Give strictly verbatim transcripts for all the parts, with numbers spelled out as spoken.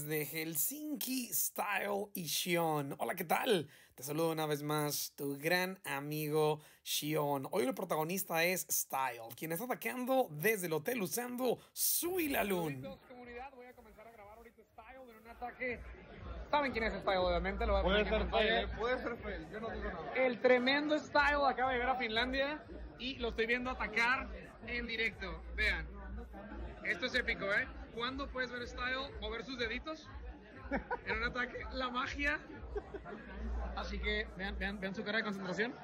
desde Helsinki, Style y Shion. Hola, ¿qué tal? Te saludo una vez más, tu gran amigo Shion. Hoy el protagonista es Style, quien está atacando desde el hotel usando Suilalun. Saluditos, comunidad, voy a comenzar a grabar ahorita Style en un ataque. ¿Saben quién es Style? Obviamente lo voy a Puede poner en ser pantalla. fail, puede ser fail, yo no digo nada. El tremendo Style acaba de llegar a Finlandia y lo estoy viendo atacar en directo. Vean, esto es épico, ¿eh? ¿Cuándo puedes ver Style mover sus deditos en un ataque? La magia. Así que vean, vean, vean su cara de concentración.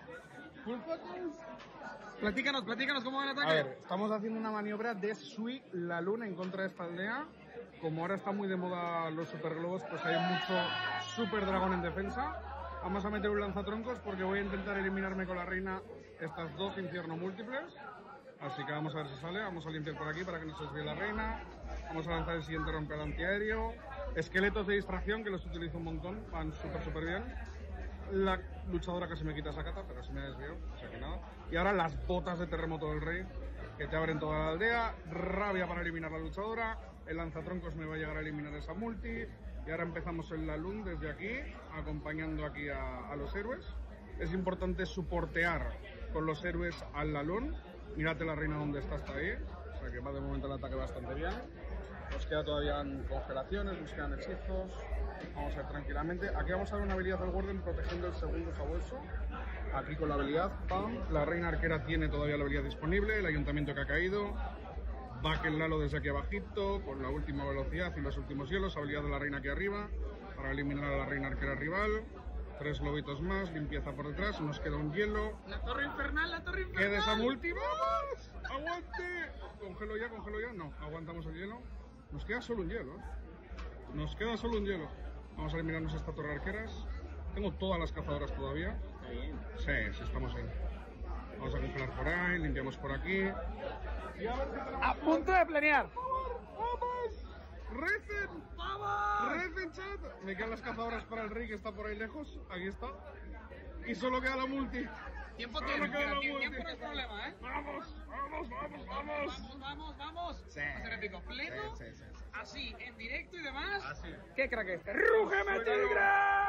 Platícanos, platícanos cómo va el ataque. A ver, estamos haciendo una maniobra de Sui la luna en contra de esta aldea. Como ahora está muy de moda los superglobos, pues hay mucho super dragón en defensa. Vamos a meter un lanzatroncos porque voy a intentar eliminarme con la reina estas dos infierno múltiples. Así que vamos a ver si sale. Vamos a limpiar por aquí para que no se desvíe la reina. Vamos a lanzar el siguiente romper antiaéreo. Esqueletos de distracción, que los utilizo un montón. Van súper, súper bien. La luchadora casi me quita esa cata, pero se me desvió, o sea que nada. Y ahora las botas de terremoto del rey, que te abren toda la aldea. Rabia para eliminar la luchadora. El lanzatroncos me va a llegar a eliminar esa multi. Y ahora empezamos el Lalun desde aquí, acompañando aquí a, a los héroes. Es importante soportear con los héroes al Lalun. Mírate la reina donde está hasta ahí. O sea que va de momento el ataque bastante bien. Nos queda todavía en congelaciones, nos quedan hechizos. Vamos a ver tranquilamente. Aquí vamos a ver una habilidad del Warden protegiendo el segundo sabueso. Aquí con la habilidad, pam. La reina arquera tiene todavía la habilidad disponible. El ayuntamiento que ha caído. Va que el Lalo desde aquí abajito, con la última velocidad y los últimos hielos. Habilidad de la reina aquí arriba, para eliminar a la reina arquera rival. Tres lobitos más, limpieza por detrás. Nos queda un hielo. La torre infernal, la torre infernal. ¡Queda esa multi! ¡Vamos! ¡Aguante! Congelo ya, congelo ya. No, aguantamos el hielo. Nos queda solo un hielo, ¿eh? Nos queda solo un hielo. Vamos a eliminarnos esta torre arqueras. Tengo todas las cazadoras todavía. Está bien. Sí, sí, estamos bien. Vamos a congelar por ahí, limpiamos por aquí. Y a ver si tenemos... A punto de planear. ¡Vamos! ¡Recen! ¡Vamos! ¡Recen, chat! Me quedan las cazadoras para el rey que está por ahí lejos. Aquí está. Y solo queda la multi. Tiempo Solo tiene, queda mira, la tiempo multi. no es problema, ¿eh? ¡Vamos! ¡Vamos, vamos, vamos! Vamos, vamos, vamos. Sí. Va a ser épico. Pleno, Sí, sí, sí, sí. así, en directo y demás. Así. ¿Qué crack este? ¡Rúgeme, tigre!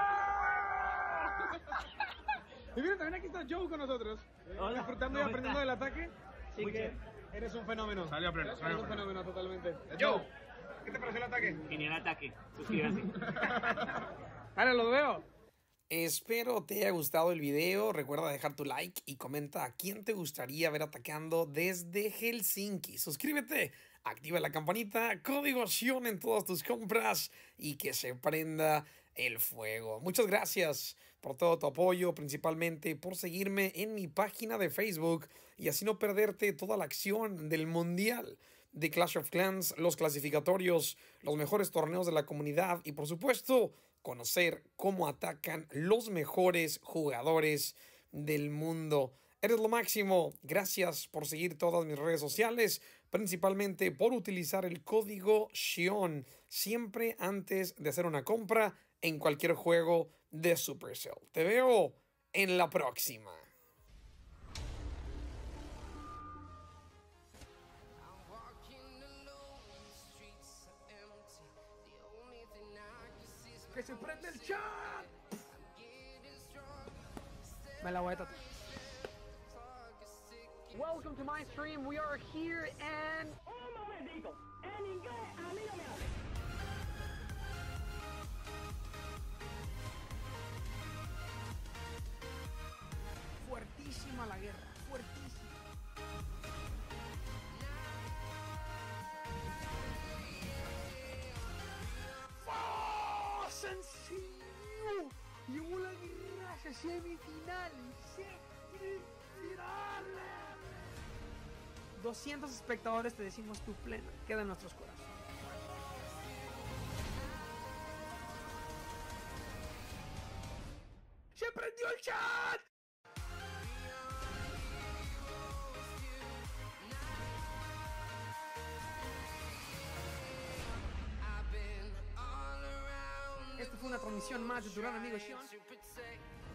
Y mira, también aquí está Joe con nosotros. Hola, disfrutando y ¿cómo aprendiendo estás? del ataque. Sí Muy que- bien. Eres un fenómeno. Salió a pleno, Eres salió a un pleno. fenómeno totalmente. Joe. ¿Qué te pareció el ataque? Genial ataque, suscríbase. Ahora lo veo. Espero te haya gustado el video. Recuerda dejar tu like y comenta a quién te gustaría ver atacando desde Helsinki. Suscríbete, activa la campanita, código Shion en todas tus compras y que se prenda el fuego. Muchas gracias por todo tu apoyo, principalmente por seguirme en mi página de Facebook y así no perderte toda la acción del Mundial de Clash of Clans, los clasificatorios, los mejores torneos de la comunidad y por supuesto conocer cómo atacan los mejores jugadores del mundo. Eres lo máximo. Gracias por seguir todas mis redes sociales, principalmente por utilizar el código Shion siempre antes de hacer una compra en cualquier juego de Supercell. Te veo en la próxima. Que se prende el chat. Me la voy a tatuar. Welcome to my stream. We are here and Un momentito, en inglés a mí no me habla. fuertísima la guerra, fuertísima. ¡Oh, sencillo! Llegó la guerra a semifinales, semifinales. doscientos espectadores, te decimos tu pleno, queda en nuestros corazones. ¡Se prendió el chat! Esto fue una transmisión más de tu gran amigo Shion.